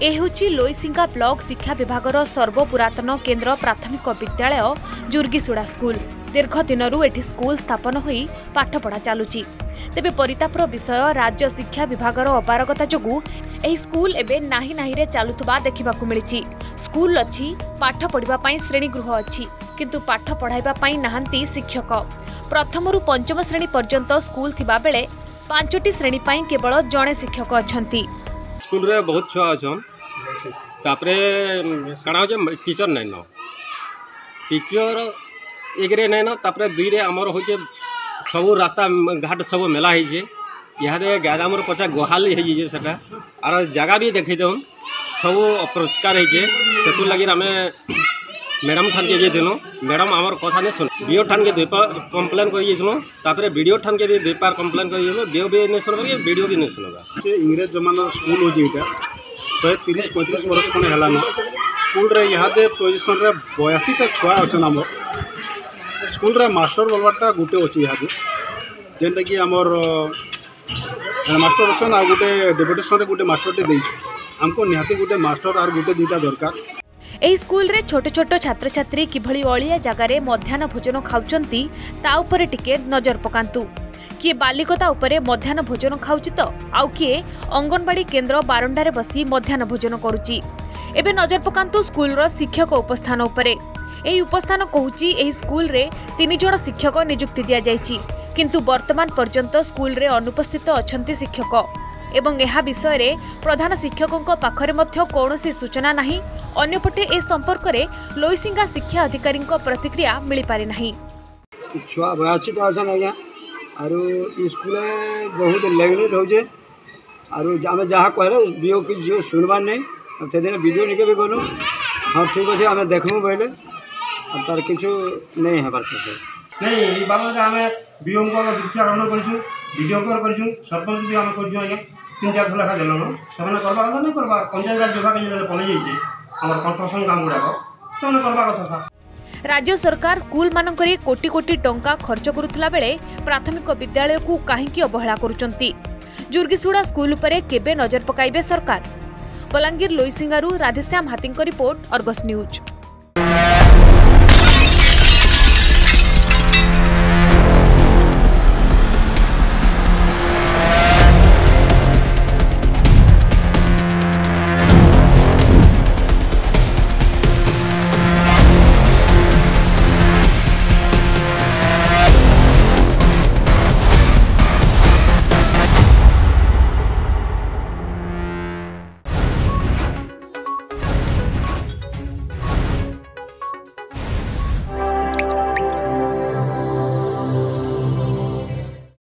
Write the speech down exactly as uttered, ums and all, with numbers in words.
ए होची लोईसिंगा ब्लॉक शिक्षा विभागर सर्वपुरातन केन्द्र प्राथमिक विद्यालय जुर्गीसुड़ा स्कूल। दीर्घ दिनरू एठी स्कूल स्थापन होई पाठपढ़ा चलुची। तेबे परितापर विषय राज्य शिक्षा विभागर अपारगता जोगु एही स्कूल एबे नाही नाही रे चालुथबा देखिबाकू मिलिची। स्कूल अछि, पाठ पढ़िबा पई श्रेणीगृह अछि, किंतु पाठ पढ़ाइबा पई नाहंती शिक्षक। प्रथमरू पंचम श्रेणी पर्यंत स्कूल थिबा बेले पांचटी श्रेणी पई केवल जणे शिक्षक अछंती। स्कूल रे बहुत छुआ अछन, तापरे काना होचे टीचर नै न टीचर एक रे नै न तापरे दुई रे हमर होचे सब रास्ता घाट सब मेला है जे यहाँ गामर पचा गुहाली है सेटा आर जगह भी देखी दे सब अपरिष्कार है से लगे आम मैडम ठान के जाइलु। मैडम आमर कथा नहीं सुन बीओ ठान के दुई पार कम्प्लेन कर वीडियो ठान के भी दुई पार कम्प्लेन कर बीओ भी नहीं सुनबा वीडियो भी नहीं सुनबा। इंग्रेज जमाना स्कूल हो शहे तीस पैंतीस वर्ष खंडे है स्कूल रे यहाँ पोजिशन रे बयासी टा छुआ अच्छे आम स्कूल रे मास्टर बोलवाटा गोटे अच्छी यहाँ जेनटा कि आमर मास्टर अच्छा आ गोटे डेपुटेशन गोटे मास्टर टे हमको निहाती गोटे मास्टर और गोटे दुईटा दरकार। एही स्कूल रे छोट छोट छात्र छात्री किभली अलिया जगार मध्याह्न भोजन खाउचंती ता उपरे टिके नजर पकांतु। किए बालिकता उपरे मध्याह्न भोजन खाउची तो आउ किए अंगनवाड़ी केन्द्र बारंडारे बसी मध्याह्न भोजन करुची। एबे नजर पकांतु स्कूल रो शिक्षक उपस्थान उपरे। एही उपस्थान कहूची एही स्कूल रे तीन जण शिक्षक नियुक्ति दिया जायची, किंतु वर्तमान पर्यंत स्कूल रे अनुपस्थित अछंती शिक्षक एवं यह विषय रे प्रधान शिक्षकों पाखरे मध्य कौनसी सूचना नहीं। अन्यपटे ए संपर्क रे लोईसिंगा शिक्षा अधिकारी प्रतिक्रिया मिल पारि नहीं। छुआ बयासी टा अछन आज्ञा आरो स्कूल बहुत लेगनेट होजे आरो आमे जहाँ कहले बीओ कि जो सुनबार नहीं से दिन वीडियो निके भी गलु हाँ ठीक अच्छे आम देखमु बोले अब तार किछु नहीं हेबार छै नहीं ई बाबा आमे बीओ को दीक्षा ग्रहण करछु वीडियो कॉल करछु सरपंच भी आम करछु आज्ञा तीन चार लेखा देलन से करवा कथा नहीं करवा पंचायत राज विभाग जे पलि जाइए हमर कंस्ट्रक्शन काम गुड़ाक से करवा कथा था। राज्य सरकार स्कूल मानकरे कोटी कोटी टंका खर्च करुथिला बेले प्राथमिक विद्यालय को काहेकि अवहेला करुचंती। जुर्गीसुड़ा स्कूल उपरे केबे नजर पकाइबे सरकार। बलांगीर लोईसिंगारू राधेश्याम हाथी रिपोर्ट, अर्गस न्यूज।